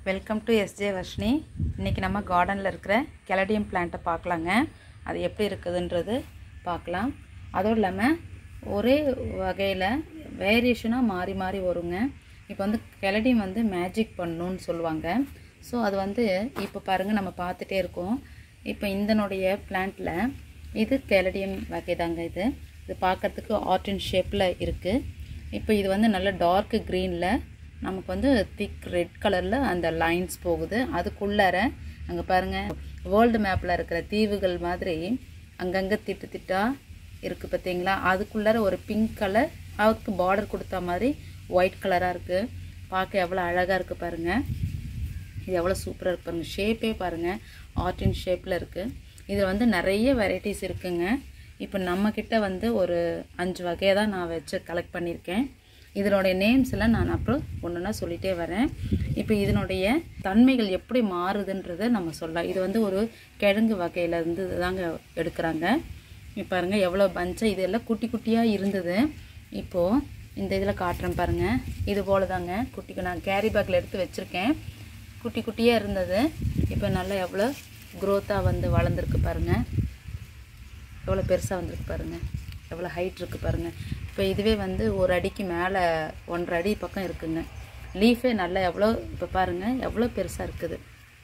Welcome to SJ Varshini. இன்றைக்கி நம்ம கார்டனில் இருக்கிற கெலடியம் பிளான்ட்டை பார்க்கலாங்க. அது எப்படி இருக்குதுன்றது பார்க்கலாம். அதுவும் இல்லாமல் ஒரே வகையில் வேரியேஷனாக மாறி மாறி வருங்க. இப்போ வந்து கெலடியம் வந்து மேஜிக் பண்ணணுன்னு சொல்லுவாங்க. ஸோ அது வந்து இப்போ பாருங்கள், நம்ம பார்த்துட்டே இருக்கோம். இப்போ இதனுடைய பிளான்ட்டில் இது கெலடியம் வகை தாங்க. இது பார்க்குறதுக்கு ஆர்ட் இன் ஷேப்பில் இருக்குது. இப்போ இது வந்து நல்ல டார்க் க்ரீனில் நமக்கு வந்து திக் ரெட் கலரில் அந்த லைன்ஸ் போகுது. அதுக்குள்ளார அங்கே பாருங்கள், வேர்ல்டு மேப்பில் இருக்கிற தீவுகள் மாதிரி அங்கங்கே திட்டு திட்டாக இருக்குது பார்த்தீங்களா. அதுக்குள்ளார ஒரு பிங்க் கலர், அதுக்கு பார்டர் கொடுத்த மாதிரி ஒயிட் கலராக இருக்குது. பார்க்க எவ்வளோ அழகாக இருக்குது பாருங்கள். இது எவ்வளோ சூப்பராக இருக்குது பாருங்கள். ஷேப்பே பாருங்கள், ஆர்ட் இன் ஷேப்பில் இருக்குது. இதில் வந்து நிறைய வெரைட்டிஸ் இருக்குங்க. இப்போ நம்மக்கிட்ட வந்து ஒரு 5 வகையை தான் நான் வச்சு கலெக்ட் பண்ணியிருக்கேன். இதனுடைய நேம்ஸ் எல்லாம் நான் அப்புறம் ஒன்றுனா சொல்லிகிட்டே வரேன். இப்போ இதனுடைய தன்மைகள் எப்படி மாறுதுன்றதை நம்ம சொல்லலாம். இது வந்து ஒரு கிழங்கு வகையிலேருந்து தாங்க எடுக்கிறாங்க. இப்போ பாருங்கள் எவ்வளோ பஞ்சாக, இதெல்லாம் குட்டி குட்டியாக இருந்தது. இப்போது இந்த இதில் காட்டுறேன் பாருங்கள். இது போல் தாங்க குட்டி, நான் கேரி பேக்கில் எடுத்து வச்சுருக்கேன். குட்டி குட்டியாக இருந்தது. இப்போ நல்லா எவ்வளோ க்ரோத்தாக வந்து வளர்ந்துருக்கு பாருங்கள். எவ்வளோ பெருசாக வந்திருக்கு பாருங்கள், எவ்வளோ ஹைட் இருக்குது பாருங்கள். இப்போ இதுவே வந்து ஒரு அடிக்கு மேலே 1.5 அடி பக்கம் இருக்குங்க. லீஃபே நல்லா எவ்வளோ, இப்போ பாருங்கள் எவ்வளோ பெருசாக இருக்குது,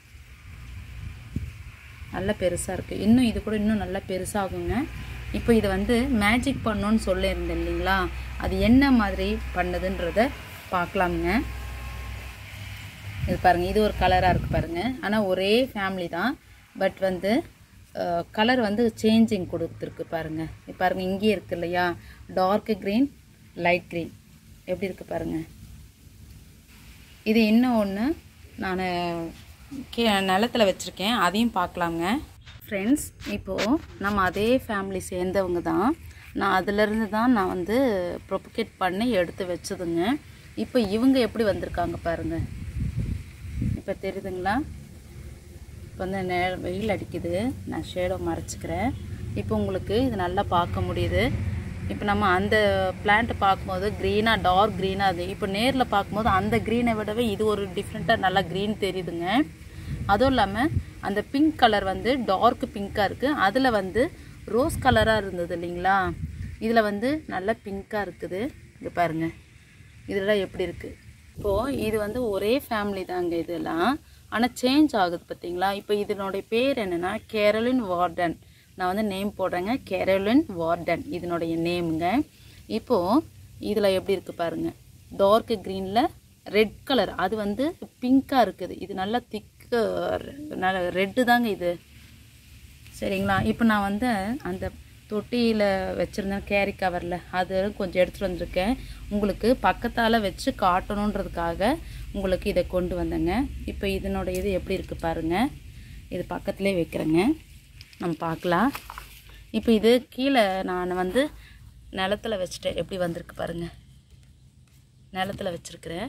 நல்லா பெருசாக இருக்குது. இன்னும் இது கூட இன்னும் நல்லா பெருசாகுங்க. இப்போ இது வந்து மேஜிக் பண்ணணுன்னு சொல்லியிருந்தேன் இல்லைங்களா, அது என்ன மாதிரி பண்ணுதுன்றதை பார்க்கலாமுங்க. இது பாருங்கள், இது ஒரு கலராக இருக்குது பாருங்கள். ஆனால் ஒரே ஃபேமிலி தான், பட் வந்து கலர் வந்து சேஞ்சிங் கொடுத்துருக்கு பாருங்கள். இப்போ பாருங்கள், இங்கேயே இருக்குது இல்லையா, டார்க் க்ரீன், லைட் க்ரீன், எப்படி இருக்குது பாருங்கள். இது இன்னும் ஒன்று நான் நிலத்தில் வச்சுருக்கேன், அதையும் பார்க்கலாங்க ஃப்ரெண்ட்ஸ். இப்போது நம்ம அதே ஃபேமிலி சேர்ந்தவங்க தான். நான் அதிலிருந்து தான் நான் வந்து ப்ரொபகேட் பண்ணி எடுத்து வச்சதுங்க. இப்போ இவங்க எப்படி வந்திருக்காங்க பாருங்கள். இப்போ தெரியுதுங்களா, இப்போ வந்து வெயில் அடிக்குது, நான் ஷேடோ மறைச்சிக்கிறேன். இப்போ உங்களுக்கு இது நல்லா பார்க்க முடியுது. இப்போ நம்ம அந்த பிளான்ட்டை பார்க்கும்போது க்ரீனாக, டார்க் க்ரீனாக, அது இப்போ நேரில் பார்க்கும்போது அந்த க்ரீனை விடவே இது ஒரு டிஃப்ரெண்ட்டாக நல்லா க்ரீன் தெரியுதுங்க. அதுவும் இல்லாமல் அந்த பிங்க் கலர் வந்து டார்க் பிங்க்காக இருக்குது. அதில் வந்து ரோஸ் கலராக இருந்தது இல்லைங்களா, இதில் வந்து நல்லா பிங்க்காக இருக்குது. இது பாருங்கள், இதெல்லாம் எப்படி இருக்குது. இப்போது இது வந்து ஒரே ஃபேமிலி தாங்க இதெல்லாம், ஆனால் சேஞ்ச் ஆகுது பார்த்தீங்களா. இப்போ இதனுடைய பேர் என்னென்னா கேரலின் வார்டன். நான் வந்து நேம் போடுறேங்க, கேரலின் வார்டன் இதனுடைய நேமுங்க. இப்போது இதில் எப்படி இருக்குது பாருங்கள், டார்க் க்ரீனில் ரெட் கலர், அது வந்து பிங்க்காக இருக்குது. இது நல்லா திக்கு, நல்ல ரெட்டு தாங்க இது, சரிங்களா. இப்போ நான் வந்து அந்த தொட்டியில் வச்சுருந்தேன் கேரி கவரில், அது கொஞ்சம் எடுத்துகிட்டு வந்திருக்கேன். உங்களுக்கு பக்கத்தால் வச்சு காட்டணுன்றதுக்காக உங்களுக்கு இதை கொண்டு வந்தேங்க. இப்போ இதனுடைய இது எப்படி இருக்குது பாருங்கள். இது பக்கத்துலேயே வைக்கிறேங்க, நம்ம பார்க்கலாம். இப்போ இது கீழே நான் வந்து நிலத்தில் வச்சுட்டேன், எப்படி வந்திருக்கு பாருங்கள். நிலத்தில் வச்சுருக்கிறேன்,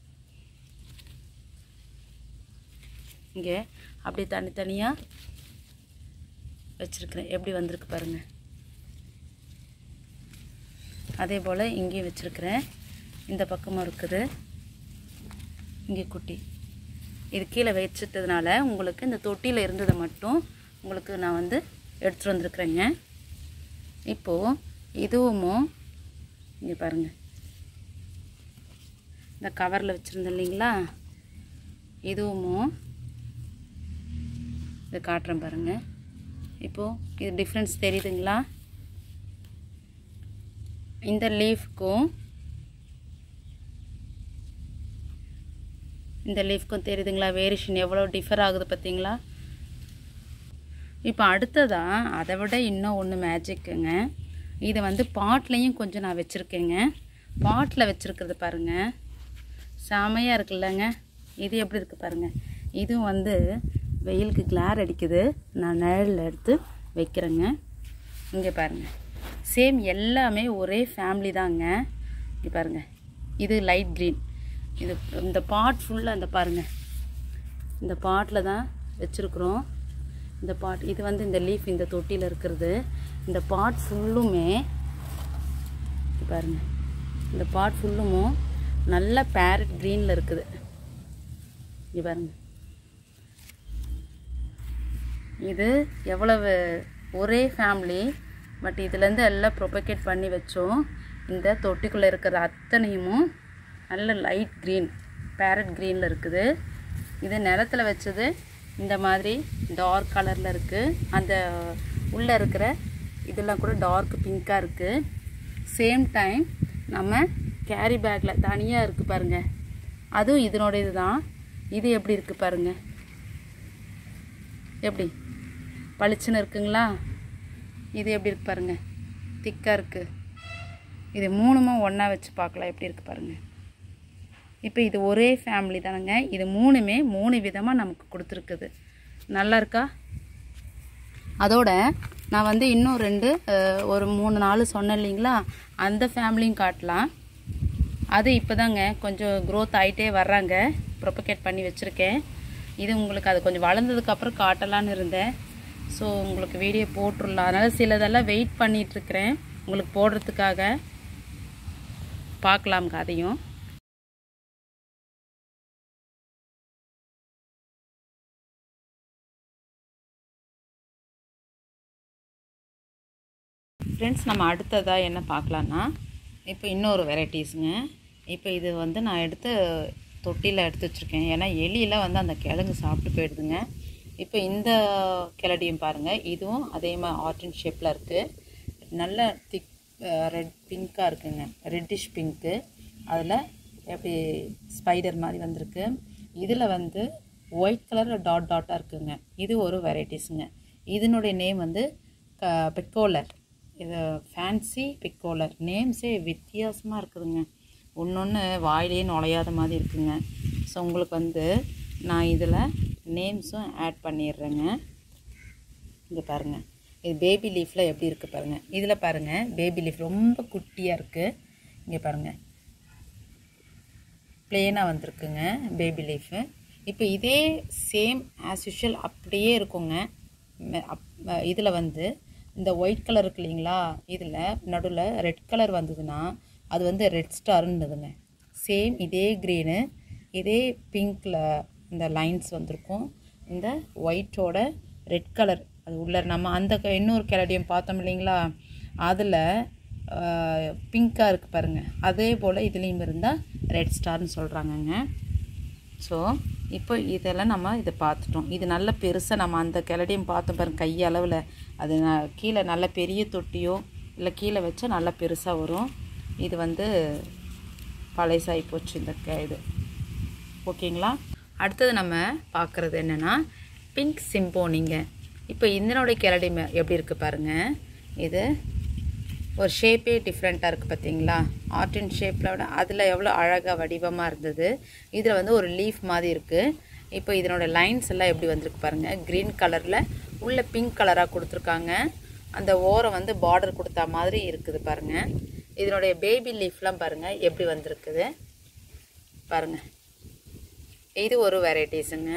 இங்கே அப்படி தனித்தனியாக வச்சுருக்கிறேன், எப்படி வந்திருக்கு பாருங்கள். அதே போல் இங்கேயும் வச்சுருக்கிறேன், இந்த பக்கமும் இருக்குது, இங்கே குட்டி. இது கீழே வச்சுட்டதுனால உங்களுக்கு இந்த தொட்டியில் இருந்ததை மட்டும் உங்களுக்கு நான் வந்து எடுத்துகிட்டு வந்துருக்குறேங்க. இப்போது இதுவும் இங்கே பாருங்கள், இந்த கவரில் வச்சுருந்தேன் இல்லைங்களா, இதுவும் இதை காட்டுறேன் பாருங்கள். இப்போது இது டிஃப்ரென்ஸ் தெரியுதுங்களா, இந்த லீஃப்க்கும் இந்த லீஃப்க்கும் தெரியுதுங்களா, வேரியேஷன் எவ்வளோ டிஃபர் ஆகுது பார்த்தீங்களா. இப்போ அடுத்ததாக அதை விட இன்னும் ஒன்று மேஜிக்குங்க. இதை வந்து பாட்லேயும் கொஞ்சம் நான் வச்சுருக்கேங்க. பாட்டில் வச்சுருக்கிறது பாருங்கள், செமையாக இருக்குல்லங்க. இது எப்படி இருக்குது பாருங்கள். இதுவும் வந்து வெயிலுக்கு கிளார் அடிக்குது, நான் நிழலில் எடுத்து வைக்கிறேங்க. இங்கே பாருங்கள், சேம் எல்லாமே ஒரே ஃபேமிலி தாங்க. இங்கே பாருங்கள், இது லைட் க்ரீன். இது இந்த பாட் ஃபுல்லாக இந்த பாருங்கள், இந்த பாட்டில் தான் வச்சுருக்குறோம். இந்த பாட் இது வந்து இந்த லீஃப் இந்த தொட்டியில் இருக்கிறது. இந்த பாட் ஃபுல்லுமே பாருங்கள், இந்த பாட் ஃபுல்லும் நல்ல பேரட் க்ரீனில் இருக்குது. இங்கே பாருங்க, இது எவ்வளவு ஒரே ஃபேமிலி, பட் இதுலேருந்து எல்லாம் ப்ரொபகேட் பண்ணி வச்சோம். இந்த தொட்டிக்குள்ளே இருக்கிற அத்தனையும் நல்ல லைட் க்ரீன், பேரட் க்ரீனில் இருக்குது. இது நிலத்தில் வச்சது இந்த மாதிரி டார்க் கலரில் இருக்குது. அந்த உள்ளே இருக்கிற இதெல்லாம் கூட டார்க் பிங்காக இருக்குது. சேம் டைம் நம்ம கேரி பேக்கில் தனியாக இருக்குது பாருங்கள், அதுவும் இதனோட இது தான். இது எப்படி இருக்குது பாருங்கள், எப்படி பளிச்சுன்னு இருக்குங்களா? இது எப்படி இருக்கு பாருங்கள், திக்காக இருக்குது. இது மூணுமே ஒன்றா வச்சு பார்க்கலாம் எப்படி இருக்குது பாருங்கள். இப்போ இது ஒரே ஃபேமிலி தானேங்க. இது மூணுமே 3 விதமாக நமக்கு கொடுத்துருக்குது. நல்லா இருக்கா? அதோட நான் வந்து இன்னும் 2 ஒரு 3-4 சொன்னேன் இல்லைங்களா, அந்த ஃபேமிலியும் காட்டலாம். அது இப்போ தாங்க கொஞ்சம் க்ரோத் ஆகிட்டே வர்றாங்க, ப்ரொபகேட் பண்ணி வச்சுருக்கேன். இது உங்களுக்கு அது கொஞ்சம் வளர்ந்ததுக்கப்புறம் காட்டலான்னு இருந்தேன். ஸோ உங்களுக்கு வீடியோ போட்டுடலாம். அதனால் சிலதெல்லாம் வெயிட் பண்ணிகிட்ருக்கிறேன் உங்களுக்கு போடுறதுக்காக. பார்க்கலாம்ங்க அதையும். ஃப்ரெண்ட்ஸ், நம்ம அடுத்ததாக என்ன பார்க்கலான்னா, இப்போ இன்னொரு வெரைட்டிஸுங்க. இப்போ இது வந்து நான் தொட்டியில் எடுத்து வச்சுருக்கேன். ஏன்னா எலியெல்லாம் வந்து அந்த கிழங்கு சாப்பிட்டு போயிடுதுங்க. இப்போ இந்த கெலடியம் பாருங்கள், இதுவும் அதே மாதிரி ஆர்டின் ஷேப்பில் இருக்குது. நல்ல திக் ரெட் பிங்காக இருக்குங்க, ரெட்டிஷ் பிங்க்கு. அதில் எப்படி ஸ்பைடர் மாதிரி வந்திருக்கு. இதில் வந்து ஒயிட் கலரில் டாட்டாக இருக்குங்க. இது ஒரு வெரைட்டிஸுங்க. இதனுடைய நேம் வந்து பெக்கோலர். இது ஃபேன்சி பிக்கோலர். நேம்ஸே வித்தியாசமாக இருக்குதுங்க, ஒன்று வாயிலே நுழையாத மாதிரி இருக்குங்க. ஸோ உங்களுக்கு வந்து நான் இதில் நேம்ஸும் ஆட் பண்ணிடுறேங்க. இங்கே பாருங்கள், இது பேபி லீஃபில் எப்படி இருக்குது பாருங்கள். இதில் பாருங்கள், பேபி லீஃப் ரொம்ப குட்டியாக இருக்குது. இங்கே பாருங்கள், ப்ளெயினாக வந்திருக்குங்க பேபி லீஃபு. இப்போ இதே சேம் ஆஸ் யூஷுவல் அப்படியே இருக்குங்க. இதில் வந்து இந்த ஒயிட் கலர் இருக்கு இல்லைங்களா, இதில் நடுவில் ரெட் கலர் வந்ததுன்னா அது வந்து ரெட் ஸ்டார்ன்னுதுங்க. சேம் இதே க்ரீனு, இதே பிங்க்கில் இந்த லைன்ஸ் வந்திருக்கும். இந்த ஒயிட்டோட ரெட் கலர் அது உள்ள நம்ம அந்த இன்னொரு கெலடியம் பார்த்தோம் இல்லைங்களா, அதில் பிங்காக இருக்குது பாருங்கள். அதே போல் இதுலேயும் இருந்தால் ரெட் ஸ்டார்னு சொல்கிறாங்கங்க. ஸோ இப்போ இதெல்லாம் நம்ம இதை பார்த்துட்டோம். இது நல்ல பெருசாக நம்ம அந்த கெலடியம் பார்த்தோம் பாருங்கள், கை அளவில். அது கீழே நல்ல பெரிய தொட்டியோ இல்லை கீழே வச்சா நல்லா பெருசாக வரும். இது வந்து பழைசாகி போச்சு இந்த இது. ஓகேங்களா? அடுத்தது நம்ம பார்க்குறது என்னென்னா பிங்க் சிம்போனிங்க. இப்போ இதனுடைய கெலடியம் எப்படி இருக்குது பாருங்கள். இது ஒரு ஷேப்பே டிஃப்ரெண்ட்டாக இருக்குது பார்த்தீங்களா. ஆர்டின் ஷேப்பில் விட அதில் எவ்வளோ அழகாக வடிவமாக இருந்தது. இதில் வந்து ஒரு லீஃப் மாதிரி இருக்குது. இப்போ இதனோட லைன்ஸ் எல்லாம் எப்படி வந்திருக்கு பாருங்கள். க்ரீன் கலரில் உள்ள பிங்க் கலராக கொடுத்துருக்காங்க. அந்த ஓரம் வந்து பார்டர் கொடுத்தா மாதிரி இருக்குது பாருங்கள். இதனுடைய பேபி லீஃப்லாம் பாருங்கள் எப்படி வந்திருக்குது பாருங்கள். இது ஒரு வெரைட்டிஸுங்க.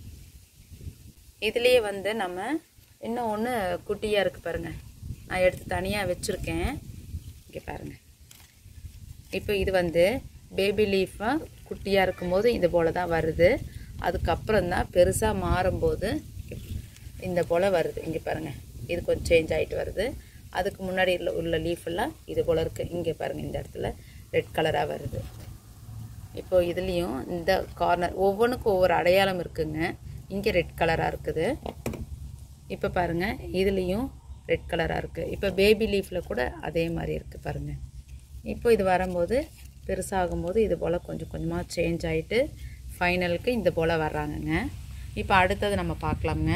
இதுலேயே வந்து நம்ம இன்னும் ஒன்று குட்டியாக இருக்குது பாருங்கள். நான் எடுத்து தனியாக வச்சுருக்கேன். இங்கே பாருங்கள். இப்போ இது வந்து பேபி லீஃபாக குட்டியாக இருக்கும்போது இது போல் தான் வருது. அதுக்கப்புறம் தான் பெருசாக மாறும்போது இந்த போல் வருது. இங்கே பாருங்கள், இது கொஞ்சம் சேஞ்ச் ஆகிட்டு வருது. அதுக்கு முன்னாடி உள்ள லீஃபெல்லாம் இது போல் இருக்குது. இங்கே பாருங்கள், இந்த இடத்துல ரெட் கலராக வருது. இப்போது இதுலேயும் இந்த கார்னர் ஒவ்வொன்றுக்கும் ஒவ்வொரு அடையாளம் இருக்குங்க. இங்கே ரெட் கலராக இருக்குது. இப்போ பாருங்கள், இதுலேயும் ரெட் கலராக இருக்குது. இப்போ பேபி லீஃபில் கூட அதே மாதிரி இருக்குது பாருங்கள். இப்போ இது வரும்போது பெருசாகும்போது இது போல் கொஞ்சம் கொஞ்சமாக சேஞ்ச் ஆகிட்டு ஃபைனலுக்கு இந்த போல் வர்றாங்கங்க. இப்போ அடுத்தது நம்ம பார்க்கலாமுங்க.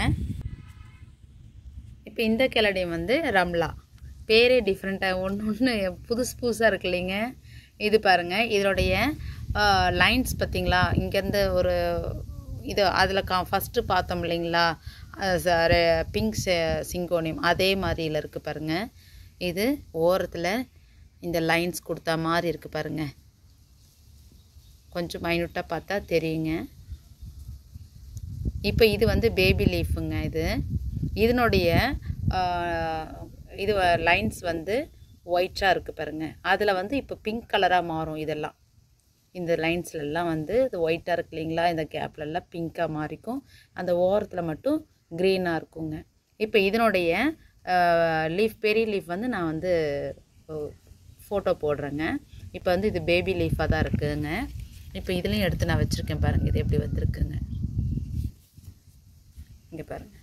இப்போ இந்த கெலடியம் வந்து ரம்லா. பேரே டிஃப்ரெண்ட்டாக ஒன்று புதுசு புதுசாக இருக்கு இல்லைங்க. இது பாருங்கள், இதனுடைய லைன்ஸ் பார்த்திங்களா. இங்கேருந்து ஒரு இது அதில் ஃபஸ்ட்டு பார்த்தோம் இல்லைங்களா, பிங்க் சிங்கோனியம் அதே மாதிரியில் இருக்குது பாருங்கள். இது ஓரத்தில் இந்த லைன்ஸ் கொடுத்தா மாதிரி இருக்குது பாருங்கள். கொஞ்சம் மைனூட்டாக பார்த்தா தெரியுங்க. இப்போ இது வந்து பேபி லீஃபுங்க. இதனுடைய இது லைன்ஸ் வந்து ஒயிட்டாக இருக்குது பாருங்கள். அதில் வந்து இப்போ பிங்க் கலராக மாறும் இதெல்லாம். இந்த லைன்ஸ்லலாம் வந்து இது ஒயிட்டாக இருக்கு இல்லைங்களா, இந்த கேப்லலாம் பிங்காக மாறிக்கும், அந்த ஓரத்தில் மட்டும் க்ரீனாக இருக்குங்க. இப்போ இதனுடைய லீஃப், பெரிய லீஃப் வந்து நான் வந்து ஃபோட்டோ போடுறேங்க. இப்போ வந்து இது பேபி லீஃபாக தான் இருக்குதுங்க. இப்போ இதுலேயும் எடுத்து நான் வச்சுருக்கேன் பாருங்கள், இது எப்படி வந்திருக்குங்க. இங்கே பாருங்கள்.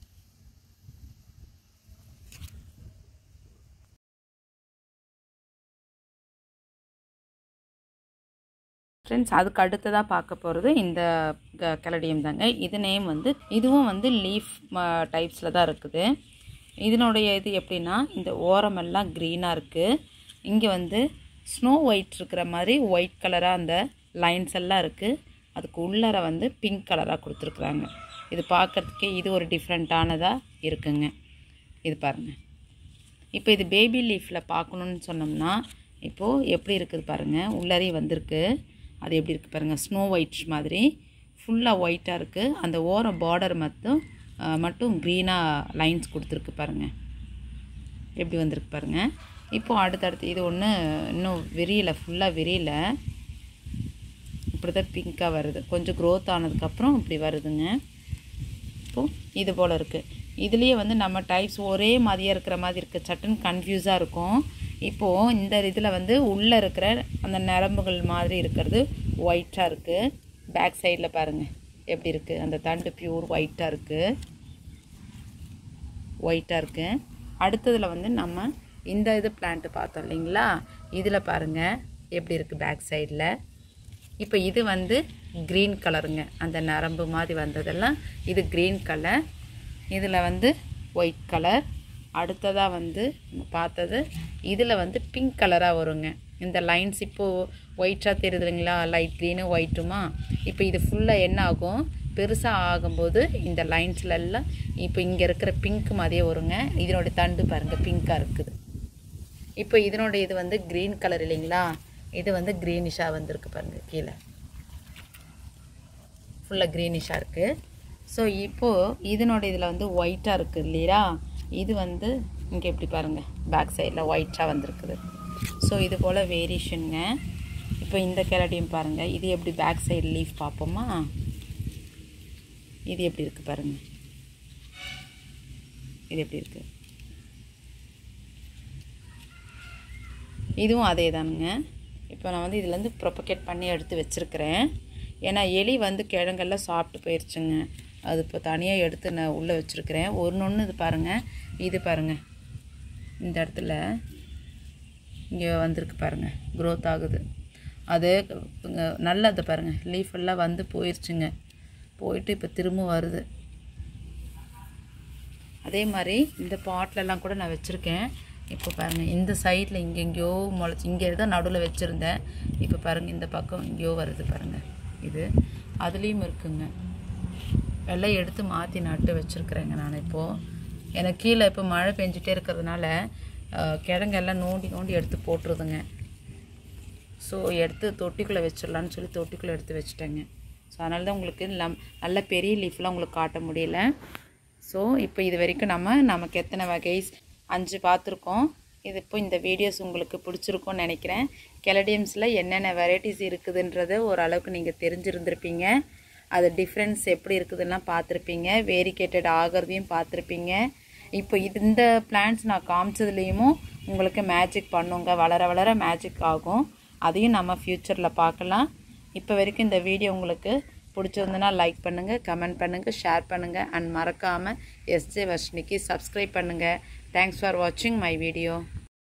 ஃப்ரெண்ட்ஸ், அதுக்கு அடுத்ததாக பார்க்க போகிறது இந்த கெலடியம் தாங்க. இது நேம் வந்து இதுவும் வந்து லீஃப் டைப்ஸில் தான் இருக்குது. இதனுடைய இது எப்படின்னா, இந்த ஓரமெல்லாம் க்ரீனாக இருக்குது. இங்கே வந்து ஸ்னோ ஒயிட் இருக்கிற மாதிரி ஒயிட் கலராக அந்த லைன்ஸ் எல்லாம் இருக்குது. அதுக்கு உள்ளார வந்து பிங்க் கலராக கொடுத்துருக்குறாங்க. இது பார்க்குறதுக்கே இது ஒரு டிஃப்ரெண்ட்டானதாக இருக்குங்க. இது பாருங்கள். இப்போ இது பேபி லீஃபில் பார்க்கணுன்னு சொன்னோம்னா இப்போது எப்படி இருக்குது பாருங்கள். உள்ளாரே வந்திருக்கு. அது எப்படி இருக்குது பாருங்கள், ஸ்னோ ஒயிட் மாதிரி ஃபுல்லாக ஒயிட்டாக இருக்குது. அந்த ஓரம் பார்டர் மட்டும் க்ரீனாக லைன்ஸ் கொடுத்துருக்கு பாருங்கள், எப்படி வந்திருக்கு பாருங்கள். இப்போது அடுத்தடுத்து இது ஒன்று இன்னும் விரியலை, ஃபுல்லாக விரியல, இப்படி தான் பிங்காக வருது. கொஞ்சம் க்ரோத் ஆனதுக்கப்புறம் இப்படி வருதுங்க. இப்போது இது போல் இருக்குது. இதுலேயே வந்து நம்ம டைப்ஸ் ஒரே மாதிரியாக இருக்கிற மாதிரி இருக்குது, சட்டுன்னு கன்ஃபியூஸாக இருக்கும். இப்போது இந்த இதில் வந்து உள்ளே இருக்கிற அந்த நரம்புகள் மாதிரி இருக்கிறது ஒயிட்டாக இருக்குது. பேக் சைடில் பாருங்கள் எப்படி இருக்குது, அந்த தண்டு பியூர் ஒயிட்டாக இருக்குது. அடுத்ததில் வந்து நம்ம இந்த இது பிளான்ட்டு பார்த்தோம் இல்லைங்களா, இதில் பாருங்கள் எப்படி இருக்குது பேக் சைடில். இப்போ இது வந்து க்ரீன் கலருங்க, அந்த நரம்பு மாதிரி வந்ததெல்லாம் இது க்ரீன் கலர். இதில் வந்து ஒயிட் கலர். அடுத்ததாக வந்து பார்த்தது இதில் வந்து பிங்க் கலராக வருங்க. இந்த லைன்ஸ் இப்போது ஒயிட்டாக தெரியுது இல்லைங்களா, லைட் க்ரீனு ஒயிட்டுமா. இப்போ இது ஃபுல்லாக என்ன ஆகும், பெருசாக ஆகும்போது இந்த லைன்ஸ்லெல்லாம் இப்போ இங்கே இருக்கிற பிங்க் மாதிரியே வருங்க. இதனுடைய தண்டு பாருங்கள் பிங்காக இருக்குது. இப்போ இதனுடைய இது வந்து க்ரீன் கலர் இல்லைங்களா, இது வந்து க்ரீனிஷாக வந்திருக்கு பாருங்கள், கீழே ஃபுல்லாக க்ரீனிஷாக இருக்குது. ஸோ இப்போது இதனுடைய இதில் வந்து ஒயிட்டாக இருக்குது இல்லையா, இது வந்து இங்கே எப்படி பாருங்கள் பேக் சைடில் ஒயிட்டாக வந்திருக்குது. ஸோ இது போல் வேரியேஷனுங்க. இப்போ இந்த கெலடியம் பாருங்கள், இது எப்படி பேக் சைடு லீஃப் பார்ப்போமா, இது எப்படி இருக்குது பாருங்கள், இது எப்படி இருக்குது. இதுவும் அதே தானுங்க. இப்போ நான் வந்து இதுலேருந்து ப்ரொபகேட் பண்ணி எடுத்து வச்சுருக்கிறேன். ஏன்னா எலி வந்து கிழங்கெல்லாம் சாப்பிட்டு போயிடுச்சுங்க. அது இப்போ தனியாக எடுத்து நான் உள்ளே வச்சுருக்கிறேன். ஒன்று இது பாருங்கள், இது பாருங்கள் இந்த இடத்துல இங்கே வந்திருக்கு பாருங்கள், க்ரோத் ஆகுது. அது நல்லது பாருங்கள், லீஃப் எல்லாம் வந்து போயிடுச்சுங்க, போயிட்டு இப்போ திரும்ப வருது. அதே மாதிரி இந்த பாட்டிலெல்லாம் கூட நான் வச்சுருக்கேன். இப்போ பாருங்கள் இந்த சைடில் இங்கெங்கேயோ முளைச்சி, இங்கே தான் நடுவில் வச்சுருந்தேன். இப்போ பாருங்கள் இந்த பக்கம் இங்கேயோ வருது பாருங்கள். இது அதுலேயும் இருக்குங்க. வெள்ளை எடுத்து மாற்றி நட்டு வச்சுருக்குறேங்க நான். இப்போது எனக்கு கீழே இப்போ மழை பெஞ்சிட்டே இருக்கிறதுனால கிழங்கெல்லாம் நோண்டி எடுத்து போட்டுருதுங்க. ஸோ எடுத்து தொட்டிக்குள்ளே வச்சிடலான்னு சொல்லி தொட்டிக்குள்ளே எடுத்து வச்சுட்டேங்க. ஸோ அதனால தான் உங்களுக்கு நல்ல பெரிய லீஃப்லாம் உங்களுக்கு காட்ட முடியல. ஸோ இப்போ இது வரைக்கும் நமக்கு எத்தனை வகை 5 பார்த்துருக்கோம். இது இப்போ இந்த வீடியோஸ் உங்களுக்கு பிடிச்சிருக்கும்னு நினைக்கிறேன். கெலடியம்ஸில் என்னென்ன வெரைட்டிஸ் இருக்குதுன்றத ஓரளவுக்கு நீங்கள் தெரிஞ்சிருந்திருப்பீங்க. அது டிஃப்ரென்ஸ் எப்படி இருக்குதுன்னா பார்த்துருப்பீங்க. வேரிகேட்டட் ஆகிறதையும் பார்த்துருப்பீங்க. இப்போ இந்த பிளான்ட்ஸ் நான் காமிச்சதுலேயும் உங்களுக்கு மேஜிக் பண்ணுங்க, வளர வளர மேஜிக் ஆகும். அதையும் நம்ம ஃப்யூச்சரில் பார்க்கலாம். இப்போ வரைக்கும் இந்த வீடியோ உங்களுக்கு பிடிச்சிருந்துன்னா லைக் பண்ணுங்கள், கமெண்ட் பண்ணுங்கள், ஷேர் பண்ணுங்கள். அண்ட் மறக்காமல் எஸ்ஜே வர்ஷினிக்கு சப்ஸ்கிரைப் பண்ணுங்கள். தேங்க்ஸ் ஃபார் வாட்சிங் மை வீடியோ.